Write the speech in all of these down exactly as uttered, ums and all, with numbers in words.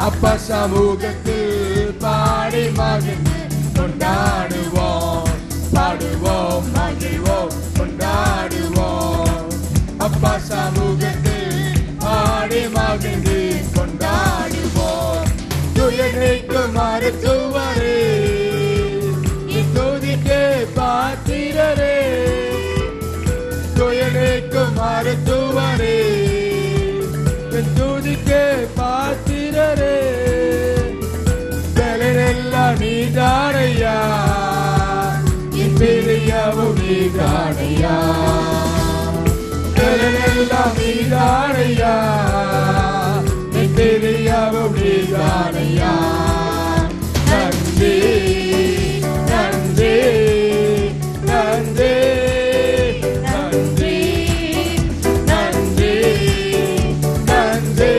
அப்பா சமூகத்தில் பாடி மகிழ்ந்து கொண்டாடுவோம், பாடுவோம், மகிழ்வோம், கொண்டாடுவோம். அப்பா சமூகத்தில் பாடி மகிழ்ந்து கொண்டாடுவோம். துயரைக்கும் மருத்துவரே, துதிக்கே பாத்திரரே, துயரைக்கும் மருத்துவரே, துதிக்கே பாத்திரரே. பெலனெல்லாம் நீதானையா, என் பெரியவும் நீதானையா. பெலனெல்லாம் நீதானையா, என் பெரியவும் நீதானையா. நன்றி நன்றி நன்றி நன்றி நன்றி நன்றி.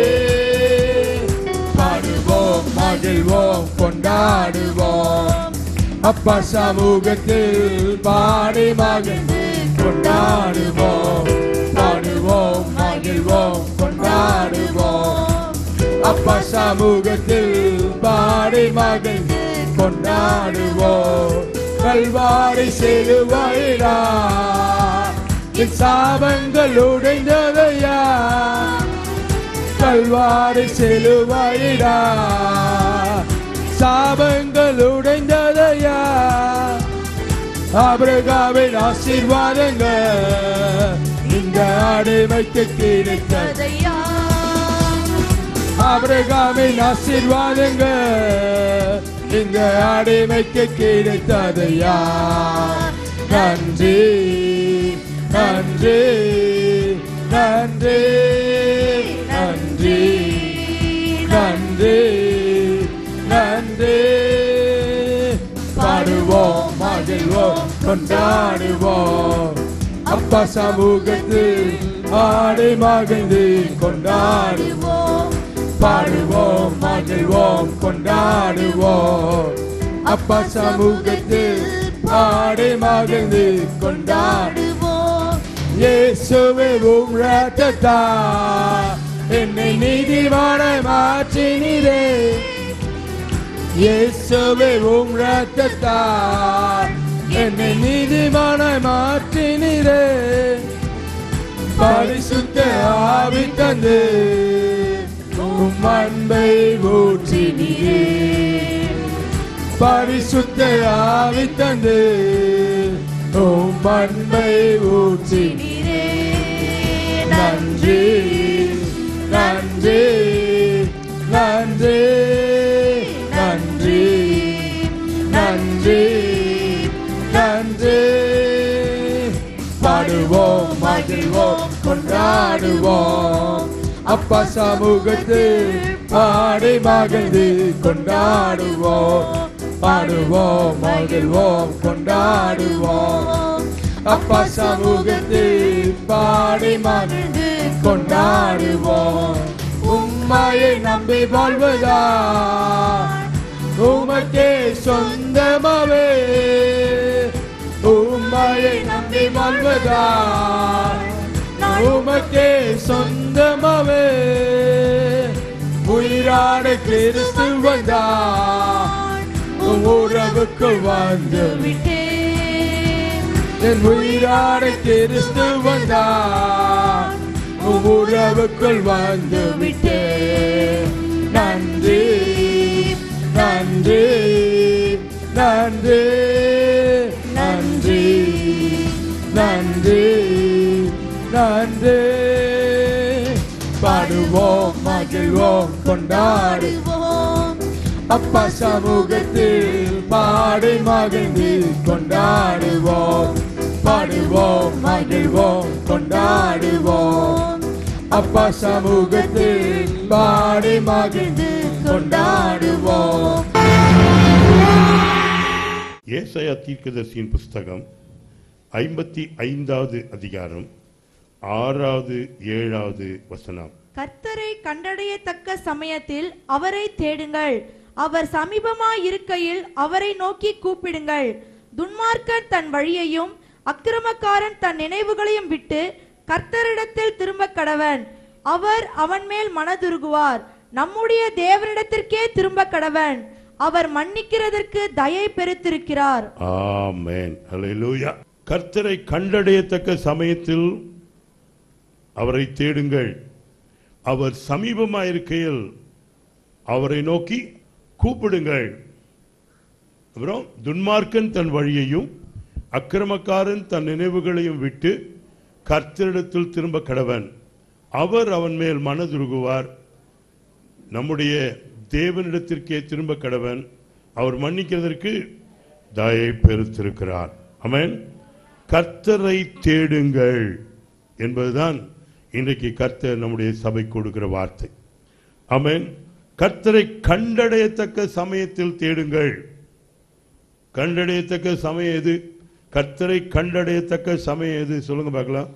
பாடுவோம், மகிழ்வோம், கொண்டாடுவோம். அப்பா சமூகத்தில் பாடி மகிழ்ந்து கொண்டாடுவோம், பாடுவோம், மகிழ்வோம், கொண்டாடுவோம். அப்பா சமூகத்தில் பாடி மகிழ்ந்து கொண்டாடுவோம். கல்வாரி சிலுவையிலா என் சாபங்கள் உடைந்ததையா, கல்வாரி சிலுவையிலா சாபங்கள் உடைந்ததையா. ஆபிரகாமின் ஆசீர்வாதங்கள் இந்த அடிமைக்கு கிடைத்ததையா. ஆபிரகாமின் ஆசீர்வாதங்கள் இந்த அடிமைக்கு கிடைத்ததையா. நன்றி நன்றி நன்றி நன்றி நன்றி நன்றி. பாடுவோம், மகிழ்வோம், கொண்டாடுவோம். அப்பா சமூகத்தில் ஆடி மகிழ்ந்து கொண்டாடுவோம், பாடுவோம், மகிழ்வோம், கொண்டாடுவோம். அப்பா சமூகத்தில் ஆடி மகிழ்ந்து கொண்டாடுவோம். இயேசுவே உம் இரத்தத்தால் என்னை நீதிமானாய் மாற்றினீரே. இயேசுவே உம் இரத்தத்தால் என்னை நீதிமானாய் மாற்றினீரே. பரிசுத்த ஆவி தந்து உம் அன்பை ஊற்றினீரே. பரிசுத்த ஆவி தந்து உம் அன்பை ஊற்றினீரே. நன்றி நன்றி நன்றி நன்றி நன்றி நன்றி. பாடுவோம், மகிழ்வோம், கொண்டாடுவோம். அப்பா சமூகத்தில் பாடி மகிழ்ந்து கொண்டாடுவோம், பாடுவோம், மகிழ்வோம், கொண்டாடுவோம். அப்பா சமூகத்தில் பாடி மகிழ்ந்து கொண்டாடுவோம். உம்மையை நம்பி வாழ்வதா உமக்கே சொந்தமாவே. உம்மையை நம்பி வாழ்வதா உமக்கே சொந்தமாவே. உயிரான கிறிஸ்து வந்தார், உம் உறவுக்குள் வந்து விட்டேன். என் உயிரான கிறிஸ்து வந்தார், உம் உறவுக்குள் வந்து விட்டேன். நன்றி நன்றி நன்றி நன்றி நன்றி நன்றி. பாடுவோம், மகிழ்வோம், கொண்டாடுவோம். அப்பா சமூகத்தில் பாடி மகிழ்ந்து கொண்டாடுவோம், பாடுவோம், மகிழ்வோம், கொண்டாடுவோம். அப்பா சமூகத்தில் பாடி மகிழ்ந்து கொண்டாடுவோம். ஏசாயா தீர்க்கதரிசியின் புஸ்தகம் ஐம்பத்தி ஐந்தாவது அதிகாரம் ஆறாவது ஏழாவது வசனம். கர்த்தரை கண்டடையத்தக்க சமயத்தில் அவரை தேடுங்கள், அவர் சமீபமாய் இருக்கையில் அவரை நோக்கி கூப்பிடுங்கள். துன்மார்க்கன் தன் வழியையும் அக்கிரமக்காரன் தன் நினைவுகளையும் விட்டு கர்த்தரிடத்தில் திரும்ப கடவன். அவர் அவன் மேல் மனதுருகுவார். நம்முடைய தேவனிடத்திற்கே திரும்ப கடவன். அவர் மன்னிக்கிறதற்கு தயை பெருத்திருக்கிறார். ஆமென். அல்லேலூயா. கர்த்தரை கண்டடையத்தக்க சமயத்தில் அவரை தேடுங்கள். அவர் சமீபமாயிருக்கையில் அவரை நோக்கி கூப்பிடுங்கள். அப்புறம் துன்மார்க்கன் தன் வழியையும் அக்கிரமக்காரன் தன் நினைவுகளையும் விட்டு கர்த்தரிடத்தில் திரும்ப கடவன். அவர் அவன் மேல் மனதுருகுவார். நம்முடைய தேவனிடத்திற்கே திரும்ப கடவன். அவர் மன்னிக்கிறதற்கு தயை பெருத்திருக்கிறார். ஆமென். கர்த்தரை தேடுங்கள் என்பதுதான் இன்றைக்கு கர்த்தர் நம்முடைய சபை கொடுக்கிற வார்த்தை. ஆமென். கர்த்தரை கண்டடையத்தக்க சமயத்தில் தேடுங்கள். கண்டடையத்தக்க சமயம் எது? கர்த்தரை கண்டடையத்தக்க சமயம் எது? சொல்லுங்க பார்க்கலாம்.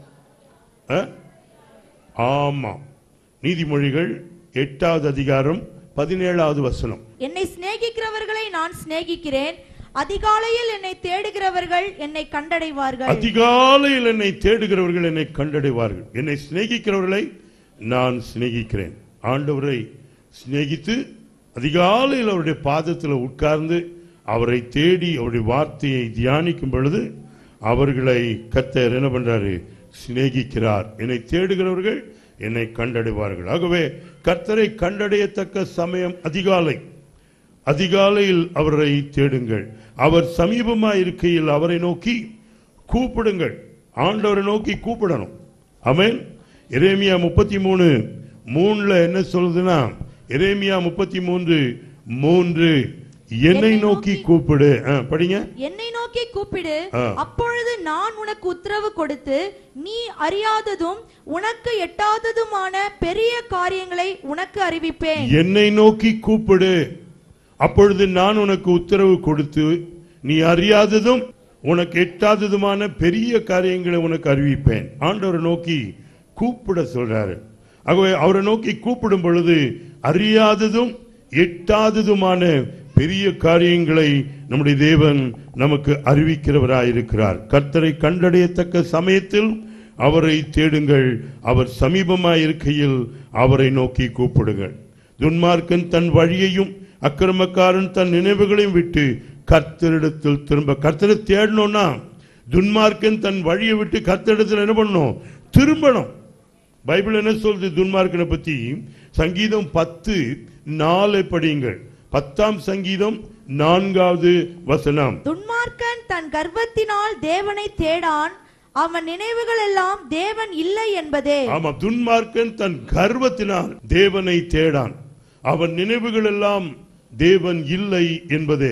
ஆமா, நீதிமொழிகள் எட்டாவது அதிகாரம் பதினேழாவது வசனம். என்னை சிநேகிக்கிறவர்களை நான் சிநேகிக்கிறேன், அதிகாலையில் என்னை தேடுகிறவர்கள் என்னை கண்டடைவார்கள். அதிகாலையில் என்னை தேடுகிறவர்கள் என்னை கண்டடைவார்கள். என்னை சிநேகிக்கிறவர்களை நான் சிநேகிக்கிறேன். ஆண்டவரை சிநேகித்து அதிகாலையில் அவருடைய பாதத்தில் உட்கார்ந்து அவரை தேடி அவருடைய வார்த்தையை தியானிக்கும் பொழுது அவர்களை கர்த்தர் என்ன பண்றாரு? சிநேகிக்கிறார். என்னை தேடுகிறவர்கள் என்னை கண்டடைவார்கள். ஆகவே கர்த்தரை கண்டடையத்தக்க சமயம் அதிகாலை. அதிகாலையில் அவரை தேடுங்கள். அவர் சமீபமாக இருக்கையில் அவரை நோக்கி கூப்பிடுங்கள். ஆண்டவரை நோக்கி கூப்பிடணும். ஆமென். எரேமியா முப்பத்தி மூணு மூணுல என்ன சொல்லுதுன்னா, எரேமியா முப்பத்தி மூன்று மூன்று என்னை நோக்கி கூப்பிடு. படிங்க. என்னை நோக்கி கூப்பிடு, அப்பொழுது நான் உனக்கு உத்தரவு கொடுத்து நீ அறியாததும் உனக்கு எட்டாததுமான பெரிய காரியங்களை உனக்கு அறிவிப்பேன். என்னை நோக்கி கூப்பிடு, அப்பொழுது நான் உனக்கு உத்தரவு கொடுத்து நீ அறியாததும் உனக்கு எட்டாததுமான பெரிய காரியங்களை உனக்கு அறிவிப்பேன். ஆண்டவரை நோக்கி கூப்பிட சொல்றாரு. ஆகவே அவரை நோக்கி கூப்பிடும் பொழுது அறியாததும் எட்டாததுமான பெரிய காரியங்களை நம்முடைய தேவன் நமக்கு அறிவிக்கிறவராயிருக்கிறார். கர்த்தரை கண்டடையத்தக்க சமயத்தில் அவரை தேடுங்கள். அவர் சமீபமாய் இருக்கையில் அவரை நோக்கி கூப்பிடுங்கள். துன்மார்க்கன் தன் வழியையும் அக்கிரமக்காரன் தன் நினைவுகளையும் விட்டு கர்த்தரிடத்தில் திரும்ப. கர்த்தரை தேடணும்னா துன்மார்க்கன் தன் வழியை விட்டு கர்த்தரிடத்தில் என்ன பண்ணணும்? திரும்பணும். பைபிள் என்ன சொல்றது துன்மார்க்கனை பத்தி? சங்கீதம் பத்து நாலு படியுங்கள். பத்தாம் சங்கீதம் நான்காவது வசனம். துன்மார்க்கன் தன் கர்வத்தினால் தேவனை தேடான், அவன் நினைவுகள் எல்லாம் தேவன் இல்லை என்பதே. ஆமா, துன்மார்க்கன் தன் கர்வத்தினால் தேவனை தேடான், அவன் நினைவுகள் எல்லாம் தேவன் இல்லை என்பதே.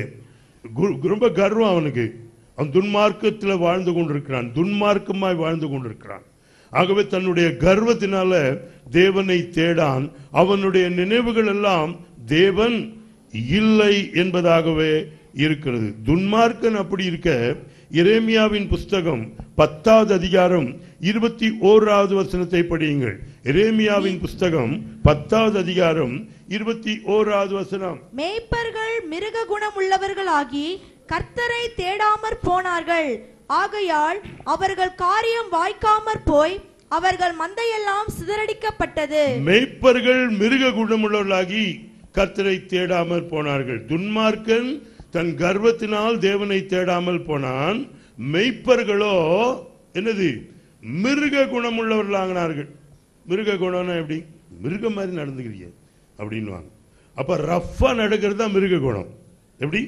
ரொம்ப கர்வம் அவனுக்கு. அவன் துன்மார்க்கத்தில் வாழ்ந்து கொண்டிருக்கிறான், துன்மார்க்கமாய் வாழ்ந்து கொண்டிருக்கிறான். ஆகவே தன்னுடைய கர்வத்தினால தேவனை தேடான், அவனுடைய நினைவுகள் எல்லாம் தேவன் இல்லை என்பதாகவே இருக்கிறது. துன்மார்க்கன் அப்படி இருக்க எரேமியாவின் புஸ்தகம் பத்தாவது அதிகாரம் இருபத்தி ஓராவது வசனத்தை படியுங்கள். எரேமியாவின் புஸ்தகம் பத்தாவது அதிகாரம் இருபத்தி ஓராவது வசனம். மேய்ப்பர்கள் மிருக குணம் உள்ளவர்களாகி கர்த்தரை தேடாமற் போனார்கள், ஆகையால் அவர்கள் காரியம் வாய்க்காமற் போய் அவர்கள் மந்தையெல்லாம் சிதறடிக்கப்பட்டது. மேய்ப்பர்கள் மிருக குணமுள்ளவர்களாகி கர்த்தரை தேடாமல் போனார்கள். துன்மார்க்கன் தன் கர்வத்தினால் தேவனை தேடாமல் போனான். மெய்ப்பர்களோ என்னது? மிருக குணமுள்ளவர்களாகினார்கள். மிருக குணம்னா எப்படி? மிருகம் மாதிரி நடந்துக்கிறீங்க அப்படின்வாங்க. அப்ப ரஃபா நடக்கிறது தான் மிருக குணம். எப்படி?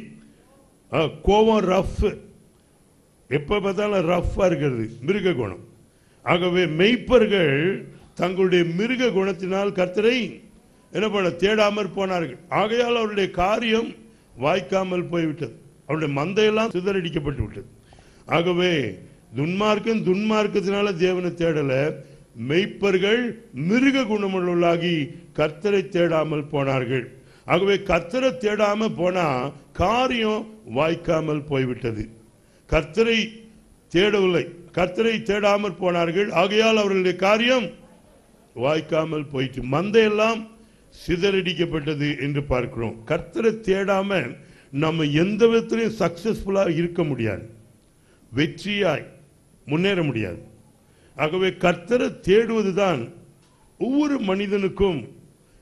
கோபம் ரஃப், எப்ப பார்த்தாலும் ரஃபா இருக்கிறது மிருக குணம். ஆகவே மெய்ப்பர்கள் தங்களுடைய மிருக குணத்தினால் கர்த்தரை என்ன பண்ண தேடாமல் போனார்கள். ஆகையால் அவருடைய காரியம் வாய்க்காமல் போய்விட்டது, அவருடைய மந்தையெல்லாம் சிதறடிக்கப்பட்டு விட்டது. ஆகவே துன்மார்க்கன் துன்மார்க்கத்தினால தேவனை தேடல, மெய்ப்பர்கள் மிருக குணமுள்ளவர்களாகி கர்த்தரை தேடாமல் போனார்கள். ஆகவே கர்த்தரை தேடாம போனா காரியம் வாய்க்காமல் போய்விட்டது. கர்த்தரை தேடவில்லை, கர்த்தரை தேடாமல் போனார்கள். ஆகையால் அவர்களுடைய காரியம் வாய்க்காமல் போயிட்டு மந்தையெல்லாம் சிதறடிக்கப்பட்டது என்று பார்க்கிறோம். கர்த்தரை தேடாம நம்ம எந்த விதத்திலையும் சக்சஸ்ஃபுல்லா இருக்க முடியாது, வெற்றியாய் முன்னேற முடியாது. ஆகவே கர்த்தரை தேடுவதுதான் ஒவ்வொரு மனிதனுக்கும்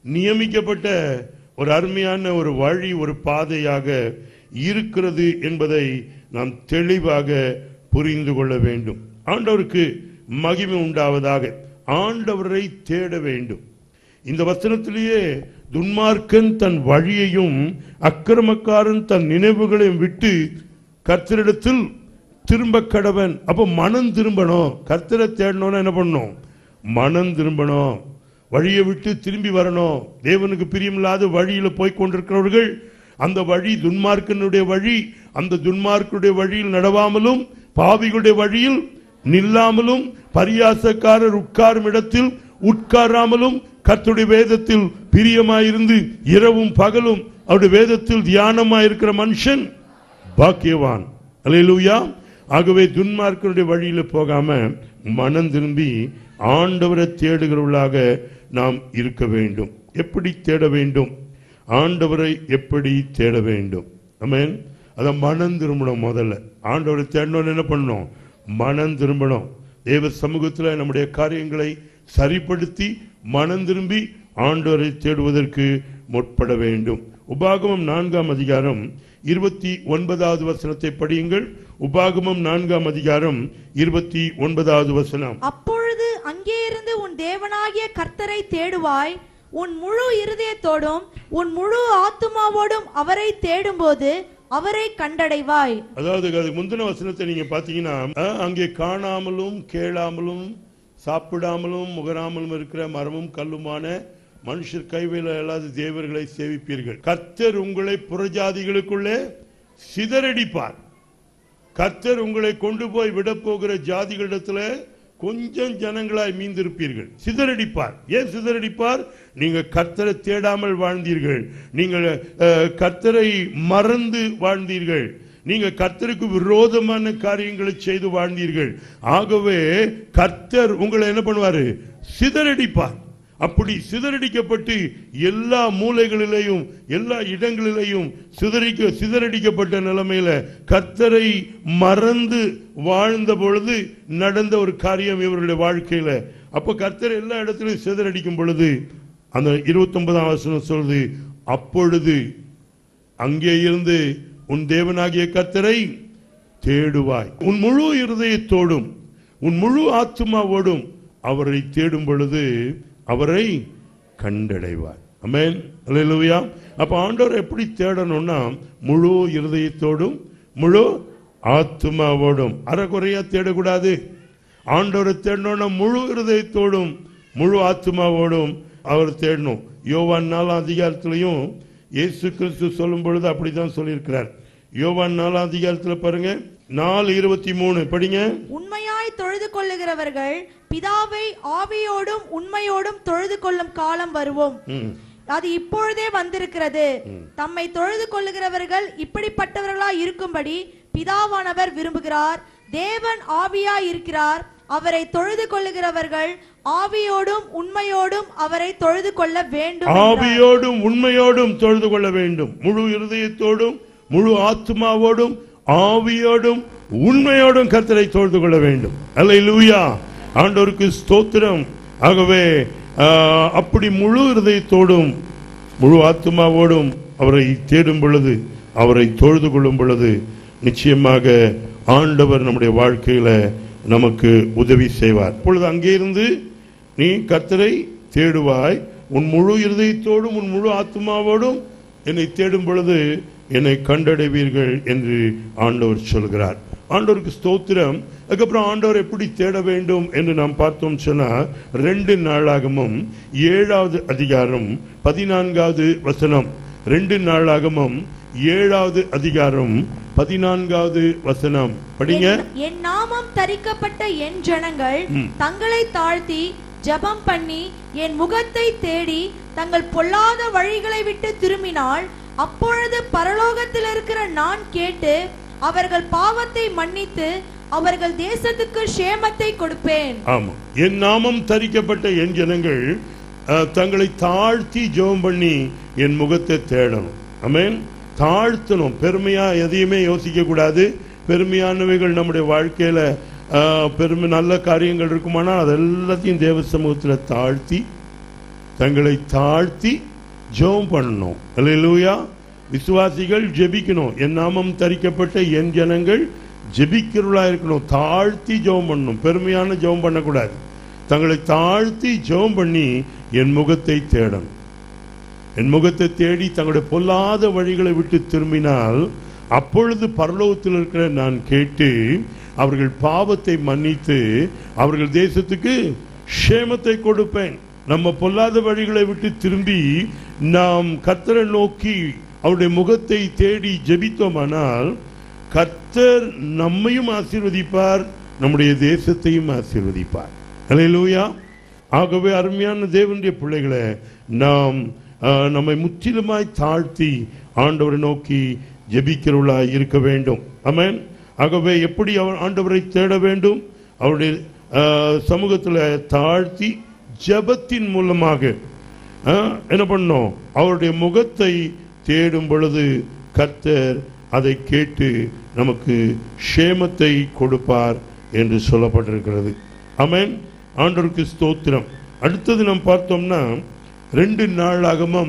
நியமிக்கப்பட்ட ஒரு அருமையான ஒரு வழி, ஒரு பாதையாக இருக்கிறது என்பதை நாம் தெளிவாக புரிந்து கொள்ள வேண்டும். ஆண்டவருக்கு மகிமை உண்டாவதாக. ஆண்டவரை தேட வேண்டும். இந்த வசனத்திலேயே துன்மார்க்கன் தன் வழியையும் அக்கிரமக்காரன் தன் நினைவுகளையும் விட்டு கர்த்தரிடத்தில் திரும்ப கடவன். அப்போ மனம் திரும்பணும். கர்த்தரை தேடணும்னா என்ன பண்ணணும்? மனம் திரும்பணும். வழியை விட்டு திரும்பி வரணும். தேவனுக்கு பிரியமில்லாத வழியில போய் கொண்டிருக்கிறவர்கள், அந்த வழி துன்மார்க்கனுடைய வழி, அந்த துன்மார்க்கனுடைய வழியில் நடவாமலும் பாவிகளுடைய வழியில் நில்லாமலும் பரியாசக்காரர் உட்காரும் இடத்தில் உட்காராமலும் கர்த்தருடைய வேதத்தில் பிரியமாயிருந்து இரவும் பகலும் அவருடைய வேதத்தில் தியானமாயிருக்கிற மனுஷன் பாக்கியவான். அல்லேலூயா. ஆகவே துன்மார்க்கனுடைய வழியில போகாம மனம் திரும்பி ஆண்டவரை தேடுகிறவர்களாக நாம் இருக்க வேண்டும். எப்படி தேட வேண்டும்? ஆண்டவரை எப்படி தேட வேண்டும்? ஆமென். அத மனம் திரும்பணும். முதல்ல ஆண்டவரை தேடணும். என்ன பண்ணணும்? மனம் திரும்பணும். தேவ சமூகத்தில் நம்முடைய காரியங்களை சரிப்படுத்தி மனம் திரும்பி ஆண்டவரை தேடுவதற்கு முற்பட வேண்டும். உபாகமம் நான்காம் அதிகாரம் இருபத்தி ஒன்பதாவது வசனத்தை படியுங்கள். உபாகமம் நான்காம் அதிகாரம் இருபத்தி ஒன்பதாவது வசனம். அப்பொழுது அங்கே இருந்து உன் தேவனாகிய கர்த்தரை தேடுவாய், உன் முழு இருதயத்தோடும் உன் முழு ஆத்துமாவோடும் அவரை தேடும்போது அவரை கண்டடைவாய். அதாவது அதுக்கு முந்தின வசனத்தை நீங்க பாத்தீங்கன்னா, அங்கே காணாமலும் கேளாமலும் சாப்பிடாமலும் முகராமலும் இருக்கிற மரமும் கல்லுமான மனுஷர் கைவேல அல்லாத தேவர்களை சேவிப்பீர்கள். கர்த்தர் உங்களை புறஜாதிகளுக்குள்ளே சிதறடிப்பார். கர்த்தர் உங்களை கொண்டு போய் விட போகிற ஜாதிகளிடத்துல கொஞ்சம் ஜனங்களாய் மீந்திருப்பீர்கள். சிதறடிப்பார். ஏன் சிதறடிப்பார்? நீங்க கர்த்தரை தேடாமல் வாழ்ந்தீர்கள். நீங்கள் கர்த்தரை மறந்து வாழ்ந்தீர்கள். நீங்க கர்த்தருக்கு விரோதமான காரியங்களை செய்து வாழ்ந்தீர்கள். ஆகவே கர்த்தர் உங்களை என்ன பண்ணுவாரு? சிதறடிப்பார். அப்படி சிதறடிக்கப்பட்டு எல்லா மூலைகளிலேயும் எல்லா இடங்களிலேயும் சிதறிக்க சிதறடிக்கப்பட்ட நிலைமையில கர்த்தரை மறந்து வாழ்ந்த பொழுது நடந்த ஒரு காரியம் இவருடைய வாழ்க்கையில. அப்ப கர்த்தர் எல்லா இடத்திலும் சிதறடிக்கும் பொழுது அந்த இருபத்தி ஒன்பதாம் வசனம் சொல்லுது, அப்பொழுது அங்கே இருந்து உன் தேவனாகிய கர்த்தரை தேடுவாய், உன் முழு இருதயத்தோடும் உன் முழு ஆத்துமாவோடும் அவரை தேடும் பொழுது அவரை கண்டடைவார். ஆமென். அல்லேலூயா. அப்ப ஆண்டவர் எப்படி தேடணும்னா முழு இருதயத்தோடும் முழு ஆத்துமாவோடும். அறகுறையா தேடக்கூடாது. ஆண்டவரை தேடணும்னா முழு இருதயத்தோடும் முழு ஆத்துமாவோடும் அவர் தேடணும். யோவான் நாலாம் அதிகாரத்திலையும் இயேசு கிறிஸ்து சொல்லும் பொழுது அப்படித்தான் சொல்லியிருக்கிறார். யோவான் நாலாம் அதிகாரத்தில் பாருங்க, நாலு இருபத்தி மூணு படிங்க. உண்மையாய் தொழுது கொள்ளுகிறவர்கள் பிதாவை ஆவியோடும் உண்மையோடும் தொழுது கொள்ளும் காலம் வருவோம், அது இப்பொழுதே வந்திருக்கிறது. தம்மை தொழுது கொள்ளுகிறவர்கள் இப்படிப்பட்டவர்களாய் இருக்கும்படி பிதாவானவர் விரும்புகிறார். தேவன் ஆவியாய் இருக்கிறார். அவரை தொழுது கொள்ளுகிறவர்கள் ஆவியோடும் உண்மையோடும் அவரை தொழுது கொள்ள வேண்டும். ஆவியோடும் உண்மையோடும் தொழுது கொள்ள வேண்டும். முழு இருதயத்தோடும் முழு ஆத்மாவோடும் ஆவியோடும் உண்மையோடும் கர்த்தரை தொழுது கொள்ள வேண்டும். அல்லேலூயா. ஆண்டவருக்கு ஸ்தோத்திரம். ஆகவே அப்படி முழு இருதயத்தோடும் முழு ஆத்மாவோடும் அவரை தேடும் பொழுது, அவரை தொழுது கொள்ளும் பொழுது நிச்சயமாக ஆண்டவர் நம்முடைய வாழ்க்கையில நமக்கு உதவி செய்வார். இப்பொழுது அங்கே இருந்து நீ கர்த்தரை தேடுவாய், உன் முழு இருதயத்தோடும் உன் முழு ஆத்மாவோடும் என்னை தேடும் பொழுது என்னை கண்டடைவீர்கள் என்று ஆண்டவர் சொல்கிறார். ஆண்டவருக்கு ஸ்தோத்திரம். அதுக்கப்புறம் ஆண்டவர் எப்படி தேட வேண்டும் என்று நாம் பார்த்தோம் சொன்னா, ரெண்டு நாளாகமும் ஏழாவது அதிகாரம் பதினான்காவது வசனம். ரெண்டு நாளாகமும் ஏழாவது அதிகாரம் பதினான்காவது வசனம் படிங்க. என் நாமம் தரிக்கப்பட்ட என் ஜனங்கள் தங்களை தாழ்த்தி ஜெபம் பண்ணி என் முகத்தை தேடி தங்கள் பொல்லாத வழிகளை விட்டு திரும்பினால், அப்பொழுது பரலோகத்தில் இருக்கிற நான் கேட்டு அவர்கள் பாவத்தை மன்னித்து அவர்கள் தேசத்துக்கு சேமத்தை கொடுப்பேன். ஆமா, என் நாமம் தரிக்கப்பட்ட என் ஜனங்கள் தங்களை தாழ்த்தி ஜெபம் பண்ணி என் முகத்தை தேடணும். ஆமென். தாழ்த்தணும். பெருமையா எதையுமே யோசிக்க கூடாது. பெருமையானவைகள் நம்முடைய வாழ்க்கையில பெருமை நல்ல காரியங்கள் இருக்குமானா அது எல்லாத்தையும் தேவ சமூகத்தில் தாழ்த்தி தங்களை தாழ்த்தி ஜெபம் பண்ணணும். அல்லேலூயா. விசுவாசிகள் ஜெபிக்கணும். என் நாமம் தரிக்கப்பட்ட என் ஜனங்கள் ஜெபிக்கிறவளா இருக்கணும். தாழ்த்தி ஜெபம் பண்ணணும். பெருமையான ஜெபம் பண்ணக்கூடாது. தங்களை தாழ்த்தி ஜெபம் பண்ணி என் முகத்தை தேடணும். என் முகத்தை தேடி தங்களுடைய பொல்லாத வழிகளை விட்டு திரும்பினால் அப்பொழுது பரலோகத்தில் இருக்கிற நான் கேட்டு அவர்கள் பாவத்தை மன்னித்து அவர்கள் தேசத்துக்கு க்ஷேமத்தை கொடுப்பேன். நம்ம பொல்லாத வழிகளை விட்டு திரும்பி நாம் கர்த்தரை நோக்கி அவருடைய முகத்தை தேடி ஜெபித்தோமானால் கர்த்தர் நம்மையும் ஆசீர்வதிப்பார், நம்முடைய தேசத்தையும் ஆசீர்வதிப்பார். அல்லேலூயா. ஆகவே அருமையான தேவனுடைய பிள்ளைகளை நாம் நம்மை முற்றிலுமாய் தாழ்த்தி ஆண்டவரை நோக்கி ஜெபிக்கிறவர்களாய் இருக்க வேண்டும். ஆமென். ஆகவே எப்படி அவர் ஆண்டவரை தேட வேண்டும்? அவருடைய சமூகத்தில் தாழ்த்தி ஜெபத்தின் மூலமாக என்ன பண்ணோம்? அவருடைய முகத்தை தேடும் பொழுது கர்த்தர் அதை கேட்டு நமக்கு க்ஷேமத்தை கொடுப்பார் என்று சொல்லப்பட்டிருக்கிறது. ஆமென். ஆண்டவருக்கு ஸ்தோத்திரம். அடுத்தது நாம் பார்த்தோம்னா ரெண்டு நாளாகமம்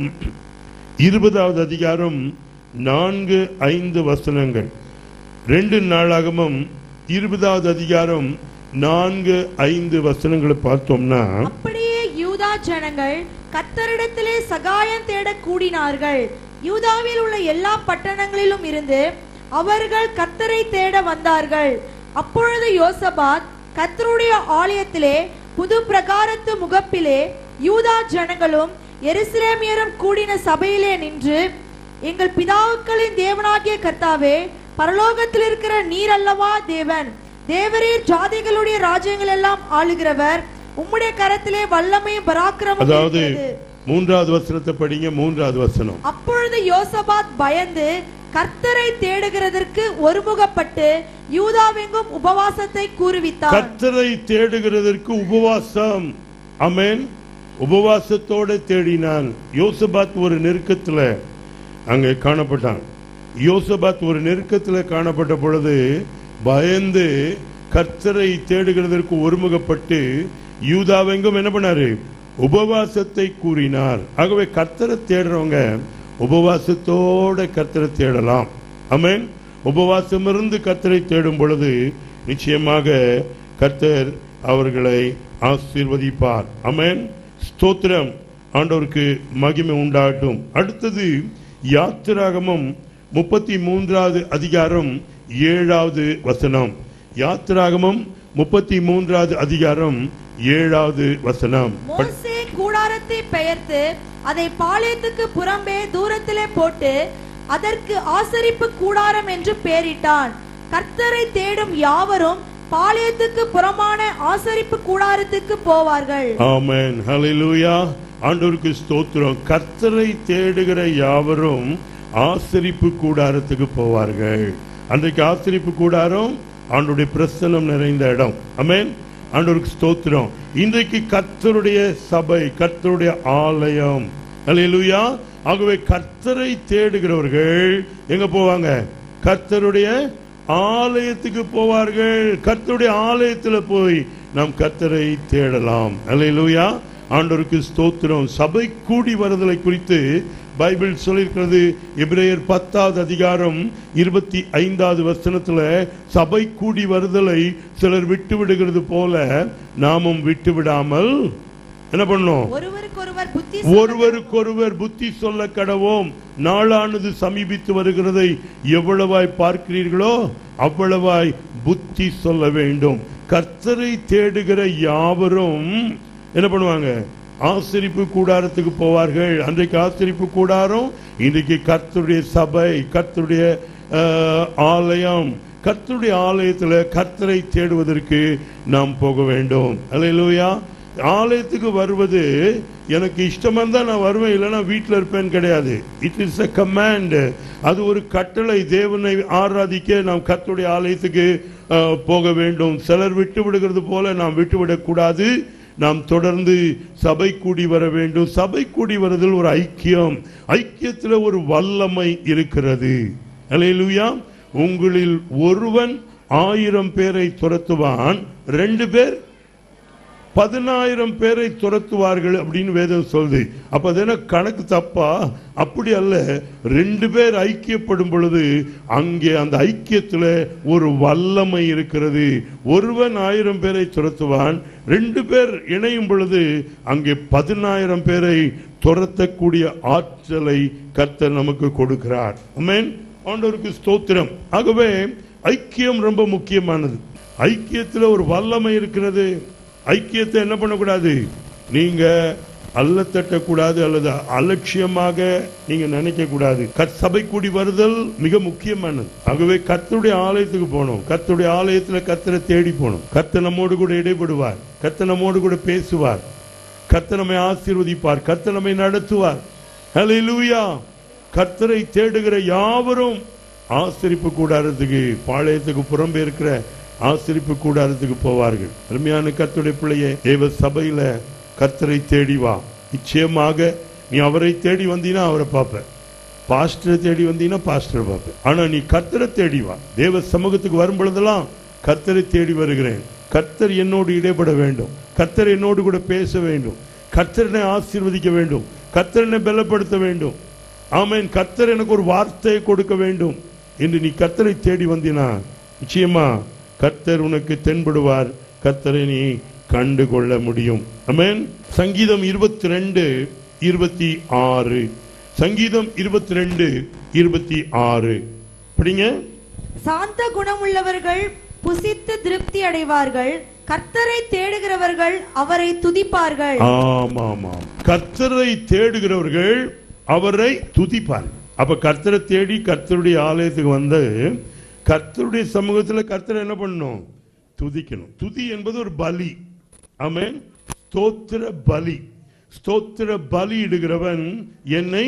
இருபதாவது அதிகாரம் நான்கு ஐந்து வசனங்கள். ரெண்டு நாளாகமம் இருபதாவது அதிகாரம் நான்கு ஐந்து வசனங்களை பார்த்தோம்னா, அப்படியே யூதா ஜனங்கள் கர்த்தரிடத்திலே சகாயம் தேட கூடினார்கள். யூதாவில் உள்ள எல்லா பட்டணங்களிலும் இருந்து அவர்கள் கர்த்தரை தேட வந்தார்கள். அப்பொழுது யோசபாத் கர்த்தருடைய ஆலயத்திலே புது பிரகாரத்து முகப்பிலே யூதா ஜனங்களும் எருசலேமியரும் கூடின சபையிலே நின்று, எங்கள் பிதாக்களின் தேவனாகிய கர்த்தாவே, பரலோகத்தில் இருக்கிற நீர் அல்லவா தேவன், தேவரீர் ஜாதிகளுடைய ராஜ்யங்கள் எல்லாம் ஆளுகிறவர், உம்முடைய கரத்திலே வல்லமையும் பராக்கிரமும் அதாவது இருக்கிறது. மூன்றாவது வசனத்தை படிங்க. மூன்றாவது வசனம். அப்பொழுது யோசபாத் பயந்து கர்த்தரை தேடுகிறதற்கு ஒருமுகப்பட்டு யூதாவெங்கும் உபவாசத்தை கூறுவித்தார். கர்த்தரை தேடுகிறதற்கு உபவாசம். ஆமென். உபவாசத்தோட தேடினான். யோசபாத் ஒரு நெருக்கத்தில் அங்கே காணப்பட்டான். யோசபாத் ஒரு நெருக்கத்தில் காணப்பட்ட பொழுது பயந்து கர்த்தரை தேடுகிறதற்கு ஒருமுகப்பட்டு யூதாவெங்கும் என்ன பண்ணாரு? உபவாசத்தை கூறினார். ஆகவே கர்த்தரை தேடுறவங்க உபவாசத்தோட கர்த்தரை தேடலாம். ஆமென். உபவாசம் இருந்து கர்த்தரை தேடும் பொழுது நிச்சயமாக கர்த்தர் அவர்களை ஆசீர்வதிப்பார். ஆமென். ஸ்தோத்திரம். ஆண்டவருக்கு மகிமை உண்டாகட்டும். அடுத்தது யாத்திராகமம் முப்பத்தி மூன்றாவது அதிகாரம் ஏழாவது வசனம். யாத்திராகமம் முப்பத்தி மூன்றாவது அதிகாரம் ஏழாவது வசனம். மோசே கூடாரத்தை பெயர்த்து அதை பாளையத்துக்கு புறம்பே தூரத்திலே போட்டு அதற்கு ஆசரிப்பு கூடாரம் என்று பெயரிட்டான். கர்த்தரை தேடும் யாவரும் பாளையத்துக்கு புறமான ஆசரிப்பு கூடாரத்துக்கு போவார்கள். ஆமென். ஹல்லேலூயா. ஆண்டவருக்கு ஸ்தோத்திரம். கர்த்தரை தேடுகிற யாவரும் ஆசரிப்பு கூடாரத்துக்கு போவார்கள். அன்றைக்கு ஆசரிப்பு கூடாரம் ஆண்டவருடைய பிரசன்னம் நிறைந்த இடம். ஆமென். ஆண்டவருக்கு ஸ்தோத்திரம். இன்றைக்கு கர்த்தருடைய சபை, கர்த்தருடைய ஆலயம். ஹல்லேலூயா. ஆகவே கர்த்தரை தேடுகிறவர்கள் எங்க போவாங்க? கர்த்தருடைய ஆலயத்துக்கு போவார்கள். கர்த்தருடைய ஆலயத்தில் போய் நாம் கர்த்தரை தேடலாம். ஹல்லேலூயா. ஆண்டவருக்கு ஸ்தோத்திரம். சபை கூடி வருதலை குறித்து பைபிள் சொல்லியிருக்கிறது. எபிரேயர் பத்தாவது அதிகாரம் இருபத்தி ஐந்தாவது வசனத்துல சபை கூடி வருதலை சிலர் விட்டு விடுகிறது போல நாமும் விட்டு விடாமல் என்ன பண்ணோம்? ஒருவருக்கொருவர் புத்தி ஒருவருக்கொருவர் புத்தி சொல்ல கடவோம். நாளானது சமீபித்து வருகிறதை எவ்வளவாய் பார்க்கிறீர்களோ அவ்வளவாய் புத்தி சொல்ல வேண்டும். கர்த்தரை தேடுகிற யாவரும் என்ன பண்ணுவாங்க? ஆசரிப்பு கூடாரத்துக்கு போவார்கள். அன்றைக்கு ஆசரிப்பு கூடாரம், இன்றைக்கு கர்த்தருடைய சபை, கர்த்தருடைய ஆலயம். கர்த்தருடைய ஆலயத்தில் கர்த்தரை தேடுவதற்கு நாம் போக வேண்டும். அல்லேலூயா. ஆலயத்துக்கு வருவது எனக்கு இஷ்டமா இருந்தா நான் வருவேன், இல்லைன்னா வீட்டில் இருப்பேன் கிடையாது. It is a command. அது ஒரு கட்டளை. தேவனை ஆராதிக்க நாம் கர்த்தருடைய ஆலயத்துக்கு போக வேண்டும். சிலர் விட்டு விடுகிறது போல நாம் விட்டு விடக்கூடாது. நாம் தொடர்ந்து சபை கூடி வர வேண்டும். சபை கூடி வருதல் ஒரு ஐக்கியம். ஐக்கியத்தில் ஒரு வல்லமை இருக்கிறது. அல்லேலூயா. உங்களில் ஒருவன் ஆயிரம் பேரை துரத்துவான், ரெண்டு பேர் பதினாயிரம் பேரை துரத்துவார்கள் அப்படின்னு வேதம் சொல்லுது. அப்ப அது என்ன கணக்கு தப்பா? அப்படி அல்ல. ரெண்டு பேர் ஐக்கியப்படும் பொழுது அங்கே அந்த ஐக்கியத்துல ஒரு வல்லமை இருக்கிறது. ஒருவன் ஆயிரம் பேரை துரத்துவான், ரெண்டு பேர் இணையும் பொழுது அங்கே பதினாயிரம் பேரை துரத்தக்கூடிய ஆற்றலை கர்த்தர் நமக்கு கொடுக்கிறார். ஆமென். ஆண்டவருக்கு ஸ்தோத்திரம். ஆகவே ஐக்கியம் ரொம்ப முக்கியமானது. ஐக்கியத்தில் ஒரு வல்லமை இருக்கிறது. ஐக்கியத்தை என்ன பண்ணக்கூடாது? நீங்க அல்ல தட்டக்கூடாது, அல்லது அலட்சியமாக நீங்க நினைக்க கூடாது. சபை கூடி வருதல் மிக முக்கியமானது. ஆகவே கர்த்தருடைய ஆலயத்துக்கு போனோம். கர்த்தருடைய ஆலயத்துல கர்த்தரை தேடி போனோம். கர்த்தர் நம்மோடு கூட இடைபடுவார். கர்த்தர் நம்மோடு கூட பேசுவார். கர்த்தர் நம்மை ஆசீர்வதிப்பார். கர்த்தர் நம்மை நடத்துவார். ஹல்லேலூயா. கர்த்தரை தேடுகிற யாவரும் ஆசரிப்பு கூடாரத்துக்கு, பாளையத்துக்கு புறம்பே இருக்கிற ஆசரிப்பு கூடாரத்துக்கு போவார்கள். அருமையான கர்த்தருடைய பிள்ளையே, தேவ சபையில கர்த்தரை தேடி வா. நிச்சயமாக நீ அவரை தேடி வந்தீனா அவரை பார்ப்ப, பாஸ்டரை தேடி வந்தீங்கன்னா பாஸ்டரை பார்ப்ப. ஆனா நீ கர்த்தரை தேடி வா. தேவ சமூகத்துக்கு வரும் பொழுதெல்லாம் கர்த்தரை தேடி வருகிறேன், கர்த்தர் என்னோடு இடைபட வேண்டும், கர்த்தர் என்னோடு கூட பேச வேண்டும், கர்த்தரனை ஆசீர்வதிக்க வேண்டும், கர்த்தரனை பலப்படுத்த வேண்டும். ஆமென். கர்த்தர் எனக்கு ஒரு வார்த்தையை கொடுக்க வேண்டும் என்று நீ கர்த்தரை தேடி வந்தினா நிச்சயமா கர்த்தர் உனக்கு தென்படுவார். கர்த்தரை நீ கண்டு கொள்ள முடியும். ஆமென். சங்கீதம் இருபத்தி ரெண்டு இருபத்தி ஆறு. சங்கீதம் இருபத்தி ரெண்டு இருபத்தி ஆறு படிங்க. சாந்த குணமுள்ளவர்கள் புசித்து திருப்தி அடைவார்கள், கர்த்தரை தேடுகிறவர்கள் அவரை துதிப்பார்கள். ஆமாம், கர்த்தரை தேடுகிறவர்கள் அவரை துதிப்பார்கள். அப்ப கர்த்தரை தேடி கர்த்தருடைய ஆலயத்துக்கு வந்து கர்த்தருடைய சமூகத்துல கர்த்தரை என்ன பண்ணணும்? துதிக்கணும். துதி என்பது ஒரு பலி. ஆமென். ஸ்தோத்திர பலி. ஸ்தோத்திர பலி இடுகிறவன் என்னை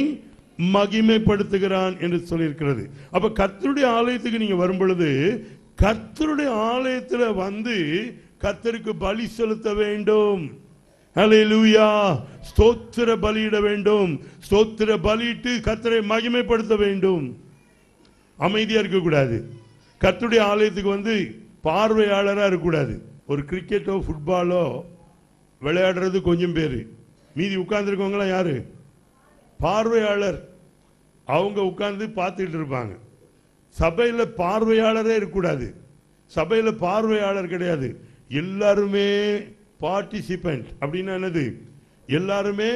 மகிமைப்படுத்துகிறான் என்று சொல்லியிருக்கிறது. அப்ப கர்த்தருடைய ஆலயத்துக்கு நீங்க வரும் பொழுது கர்த்தருடைய ஆலயத்துல வந்து கர்த்தருக்கு பலி செலுத்த வேண்டும். ஹல்லேலூயா. ஸ்தோத்திர பலியிட வேண்டும். ஸ்தோத்திர பலியிட்டு கர்த்தரை மகிமைப்படுத்த வேண்டும். அமைதியா இருக்க கூடாது. கர்த்தருடைய ஆலயத்துக்கு வந்து பார்வையாளரா இருக்கக்கூடாது. ஒரு கிரிக்கெட்டோ ஃபுட்பாலோ விளையாடுறது கொஞ்சம் பேரு, மீதி உட்கார்ந்து இருக்கவங்களாம் யாரு? பார்வையாளர். அவங்க உட்கார்ந்து பார்த்துட்டு இருப்பாங்க. சபையில பார்வையாளரே இருக்கக்கூடாது. சபையில பார்வையாளர் கிடையாது, எல்லாருமே பார்ட்டிசிபென்ட். அப்படின்னா என்னது? எல்லாருமே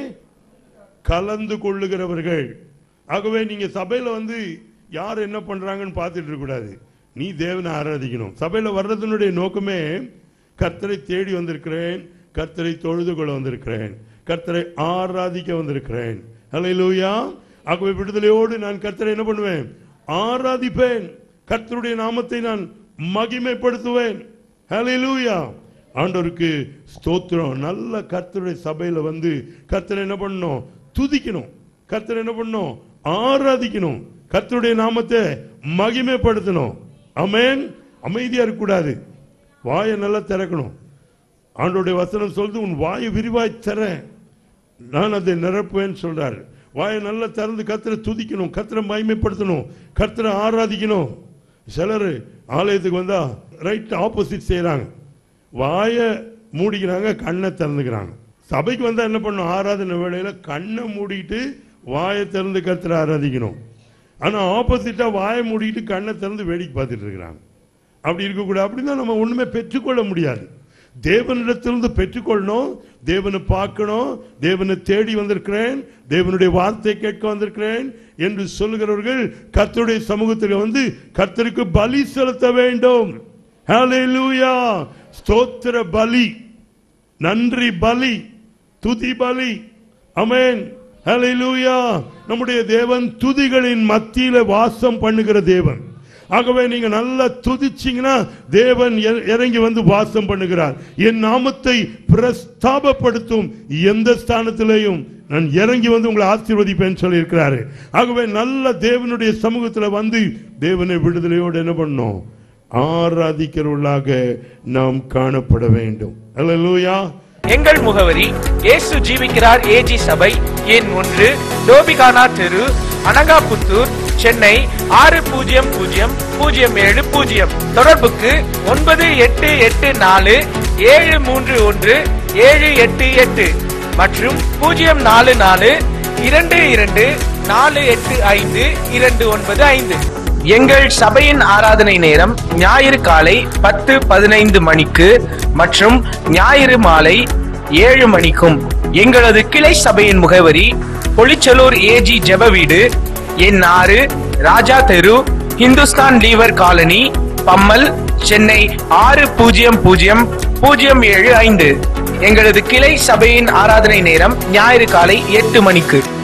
கலந்து கொள்ளுகிறவர்கள். ஆகவே நீங்க சபையில வந்து யார் என்ன பண்றாங்கன்னு பார்த்துட்டு இருக்க கூடாது. நீ தேவனை ஆராதிக்கணும். சபையில வர்றதனுடைய நோக்கமே கர்த்தரை தேடி வந்திருக்கிறேன், கர்த்தரை தொழுது கொள்ள வந்திருக்கிறேன், கர்த்தரை ஆராதிக்க வந்திருக்கிறேன். ஹல்லேலூயா. ஆகவே விடுதலையோடு நான் கர்த்தரை என்ன பண்ணுவேன்? ஆராதிப்பேன். கர்த்தருடைய நாமத்தை நான் மகிமைப்படுத்துவேன். ஹல்லேலூயா. ஆண்டவருக்கு ஸ்தோத்திரம். நல்ல கர்த்தருடைய சபையில வந்து கர்த்தரை என்ன பண்ணணும்? துதிக்கணும். கர்த்தரை என்ன பண்ணணும்? ஆராதிக்கணும். கர்த்தருடைய நாமத்தை மகிமைப்படுத்தணும். ஆமென். அமைதியா இருக்க கூடாது. வாயை நல்லா திறக்கணும். ஆண்டவருடைய வசனம் சொல்லுது, உன் வாயை விரிவாய் திற, நான் அதை நிரப்புவேன் சொல்றாரு. வாயை நல்லா திறந்து கர்த்தரை துதிக்கணும், கர்த்தரை மகிமைப்படுத்தணும், கர்த்தரை ஆராதிக்கணும். சிலர் ஆலயத்துக்கு வந்தா ரைட் ஆப்போசிட் செய்யறாங்க. வாயை மூடிக்கிறாங்க, கண்ணை திறந்துக்கிறாங்க. சபைக்கு வந்தா என்ன பண்ணும்? ஆராதனை வேளையில கண்ணை மூடிட்டு வாயை திறந்து கர்த்தரை ஆராதிக்கணும். ஆனா ஆப்போசிட்டா வாயை மூடிட்டு கண்ணை திறந்து வேடிக்கை பார்த்துட்டு இருக்கிறாங்க. அப்படி இருக்கக்கூடாது. அப்படின்னா நம்ம ஒண்ணுமே பெற்றுக்கொள்ள முடியாது. தேவனிடத்திலிருந்து பெற்றுக்கொள்ளணும், தேவனை பார்க்கணும், தேவனை தேடி வந்திருக்கிறேன், தேவனுடைய வார்த்தை கேட்க வந்திருக்கிறேன் என்று சொல்லுகிறவர்கள் கர்த்தருடைய சமூகத்தில் வந்து கர்த்தருக்கு பலி செலுத்த வேண்டும். ஹல்லேலூயா. ஸ்தோத்திர பலி, நன்றி பலி, துதி பலி. ஆமென். ஹல்லேலூயா. நம்முடைய தேவன் துதிகளின் மத்தியில வாசம் பண்ணுகிற தேவன். ஆகவே நீங்க நல்லா துதிச்சீங்கன்னா தேவன் இறங்கி வந்து வாசம் பண்ணுகிறார். என் நாமத்தை பிரஸ்தாபப்படுத்தும் எந்த ஸ்தானத்திலேயும் நான் இறங்கி வந்து உங்களை ஆசீர்வதிப்பேன் சொல்லி இருக்கிறாரு. ஆகவே நல்ல தேவனுடைய சமூகத்துல வந்து தேவனை விடுதலையோடு என்ன பண்ணோம்? ஆராதிக்கிறவர்களாக நாம் காணப்பட வேண்டும். அல்லேலூயா. எங்கள் முகவரி இயேசு ஜீவிக்கிறார் ஏஜி சபை, எண் ஒன்று, டோபிகானா தெரு, அனகாபுத்தூர், சென்னை ஆறு பூஜ்ஜியம் பூஜ்ஜியம் பூஜ்ஜியம் ஏழு பூஜ்ஜியம். தொடர்புக்கு ஒன்பது எட்டு எட்டு நாலு ஏழு மூன்று ஒன்று ஏழு எட்டு எட்டு மற்றும் பூஜ்ஜியம் நாலு நாலு இரண்டு இரண்டு நாலு எட்டு ஐந்து இரண்டு ஒன்பது ஐந்து. எங்கள் சபையின் ஆராதனை நேரம் ஞாயிறு காலை பத்து பதினைந்து மணிக்கு மற்றும் ஞாயிறு மாலை ஏழு மணிக்கும். எங்களது கிளை சபையின் முகவரி பொலிச்சலூர் ஏஜி ஜெப வீடு, எண் ஆறு, ராஜா தெரு, இந்துஸ்தான் லீவர் காலனி, பம்மல், சென்னை ஆறு பூஜ்ஜியம் பூஜ்ஜியம் பூஜ்ஜியம் ஏழு ஐந்து. எங்களது கிளை சபையின் ஆராதனை நேரம் ஞாயிறு காலை எட்டு மணிக்கு.